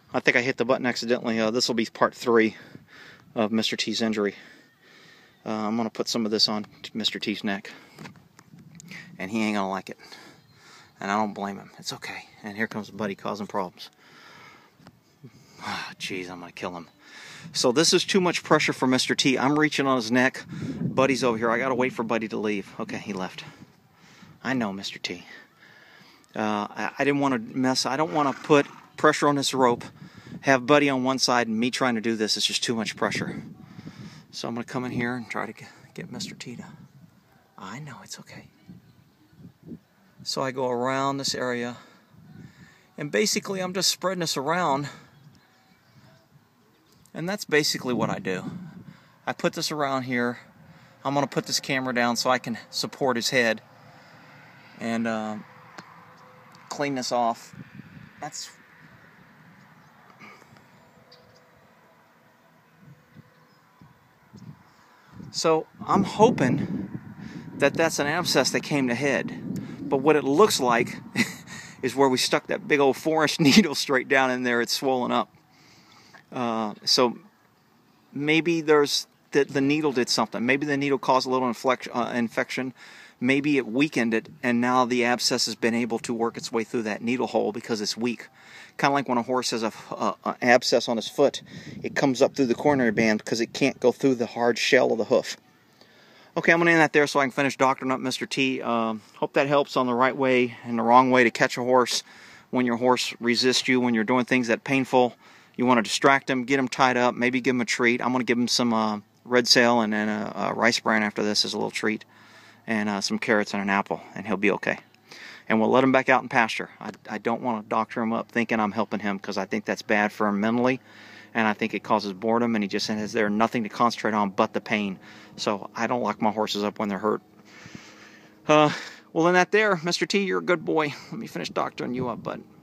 I think I hit the button accidentally. This will be part 3 of Mr. T's injury. I'm going to put some of this on Mr. T's neck. And he ain't going to like it. And I don't blame him. It's okay. And here comes Buddy causing problems. Jeez, I'm going to kill him. So this is too much pressure for Mr. T. I'm reaching on his neck. Buddy's over here. I got to wait for Buddy to leave. Okay, he left. I know, Mr. T. I didn't want to mess. I don't want to put pressure on this rope, have Buddy on one side, and me trying to do this. It's just too much pressure. So I'm going to come in here and try to get Mr. T to... I know, it's okay. So I go around this area, and basically I'm just spreading this around, and that's basically what I do. I put this around here. I'm going to put this camera down so I can support his head and clean this off. That's... So I'm hoping that that's an abscess that came to head. But what it looks like is where we stuck that big old 4-inch needle straight down in there, it's swollen up. So maybe there's the needle did something. Maybe the needle caused a little infection. Maybe it weakened it, and now the abscess has been able to work its way through that needle hole because it's weak. Kind of like when a horse has an abscess on his foot, it comes up through the coronary band because it can't go through the hard shell of the hoof. Okay, I'm going to end that there so I can finish doctoring up Mr. T. Hope that helps on the right way and the wrong way to catch a horse when your horse resists you, when you're doing things that painful. You want to distract him, get him tied up, maybe give him a treat. I'm going to give him some red sail and then a rice bran after this as a little treat, and some carrots and an apple, and he'll be okay. And we'll let him back out in pasture. I don't want to doctor him up thinking I'm helping him, because I think that's bad for him mentally, and I think it causes boredom, and he just has there nothing to concentrate on but the pain. So I don't lock my horses up when they're hurt. Well, then that there, Mr. T, you're a good boy. Let me finish doctoring you up, bud.